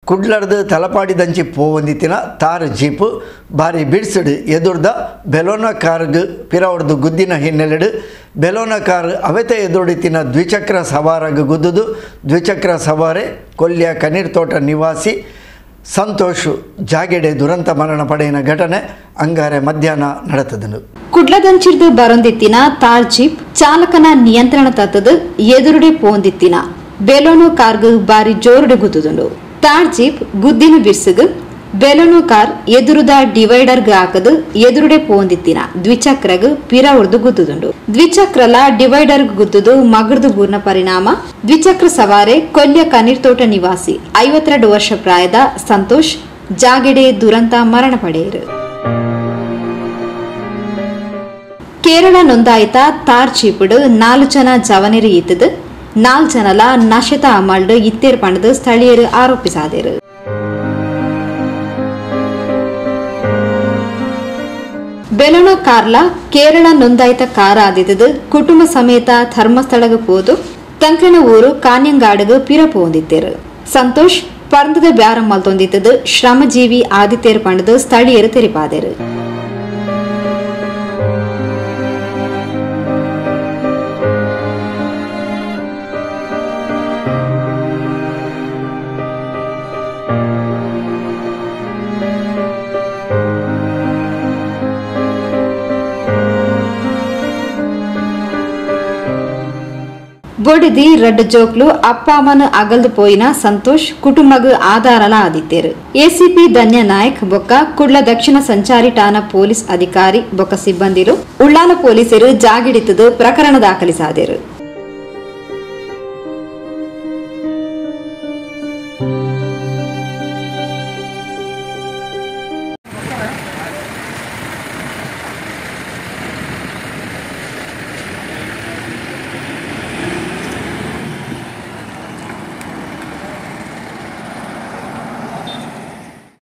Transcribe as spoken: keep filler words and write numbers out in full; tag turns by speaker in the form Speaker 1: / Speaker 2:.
Speaker 1: ಕುಡ್ಲರ್ದು ತಲಪಾಡಿ ದಂಚಿ ಪೋವಂದಿತ್ತಿನ ತಾರ್ jeep ಬಾರಿ ಬಿಡ್ಸಿಡು ಎದುರ್ದ ಬೆಲೋನ ಕಾರ್ಗ್ ಪಿರವರ್ದು ಗುದ್ದಿನ ಹಿನ್ನೆಲೆಡು ಬೆಲೋನ car ಅವೆತೆ ಎದುರುಡಿತಿನ ದ್ವಿಚಕ್ರ ಸವಾರಗ್ ಗುದ್ದುದು ದ್ವಿಚಕ್ರ ಸವಾರೆ ಕೊಲ್ಯ ಕನೀರ್ ತೋಟ ನಿವಾಸಿ ಸಂತೋಷ್ ಜಾಗೆಡೆ ದುರಂತ ಮರಣ ಪಡೆಯಿನ ಘಟನೆ ಅಂಗಾರೆ ಮಧ್ಯಾಹ್ನ ನಡೆತದನು.
Speaker 2: ಕುಡ್ಲದಂಚಿರ್ದು ಬರೊಂದಿತ್ತಿನ ತಾರ್ ಜೀಪ್ ಚಾಲಕನ ನಿಯಂತ್ರಣ ತತ್ತದು ಎದುರುಡೆ ಪೋಂದಿತ್ತಿನ ಬೆಲೋನು ಕಾರ್ಗ್ ಬಾರಿ ಜೋರುಡೆ ಗುದ್ದುದುಂಡು. ತಾರ್ ಜೀಪ್ ಗುದ್ದಿನ ಬಿರ್ಸಿಗ್ ಬೆಲೋನು ಕಾರ್ ಎದುರುದ ಡಿವೈಡರ್ಗ್ ಹಾಕದು ಎದುರುಡೆ ಪೋಂದಿತ್ತಿನ ದ್ವಿಚಕ್ರಗ್ ಪಿರ ಹೊಡೆದು ಗುದ್ದುದುಂಡು. ದ್ವಿಚಕ್ರಲ ಡಿವೈಡರ್ಗ್ ಗುದ್ದುದು ಮಗರ್ದು ಬೂರ್ನ ಪರಿಣಾಮ ದ್ವಿಚಕ್ರ ಸವಾರೆ ಕೊಲ್ಯ ಕನೀರ್ ತೋಟ ನಿವಾಸಿ ಐವತ್ತೆರಡು ವರ್ಷ ಪ್ರಾಯದ ಸಂತೋಷ್ ಜಾಗೆಡೆ ದುರಂತ ಮರಣ ಪಡೆಯರು. ಕೇರಳ ನೊಂದಾಯಿತ ತಾರ್ ಜೀಪುಡು ನಾಲ್ಕು ಜನ ಜವನೇರು ಇತ್ತದು ನಾಲ್ಕು ಜನಲ ನಶೆತ ಅಮಲ್ಡು ಇತ್ತೇರ್ ಪಣದು ಸ್ಥಳೀಯರು ಆರೋಪಿಸಾದರು. ಬೆಲೋನ ಕಾರ್ಲ ಕೇರಳ ನೊಂದಾಯಿತ ಕಾರ್ ಆದಿದ್ದು ಕುಟುಂಬ ಸಮೇತ ಧರ್ಮಸ್ಥಳಗ ಪೋದು ತಂಕನ ಊರು ಕಾನ್ಯಂಗಾಡುಗ ಪಿರ ಪೋಂದಿತ್ತೇರು. ಸಂತೋಷ್ ಪರಂದದ ಬ್ಯಾರ ಮಲ್ತೊಂದಿತ್ತದು ಶ್ರಮಜೀವಿ ಆದಿತ್ಯರ್ ಪಣದು ಸ್ಥಳೀಯರು ತೆರಿಪಾದರು. ಬೊಡಿದಿ ರಡ್ಡ ಜೋಕ್ಲು ಅಪ್ಪ ಅಮ್ಮನ ಅಗಲ್ದು ಪೋಯಿನ ಸಂತೋಷ್ ಕುಟುಂಬಗ್ ಆಧಾರಲ ಆದಿತ್ತೇರು. ಎಸಿಪಿ ಧನ್ಯ ನಾಯಕ್ ಬೊಕ್ಕ ಕುಡ್ಲ ದಕ್ಷಿಣ ಸಂಚಾರಿ ಠಾಣಾ ಪೊಲೀಸ್ ಅಧಿಕಾರಿ ಬೊಕ್ಕ ಸಿಬ್ಬಂದಿರು ಉಳ್ಳಾಲ ಪೊಲೀಸರು ಜಾಗಿಡಿತದು ಪ್ರಕರಣ ದಾಖಲಿಸಾದರು.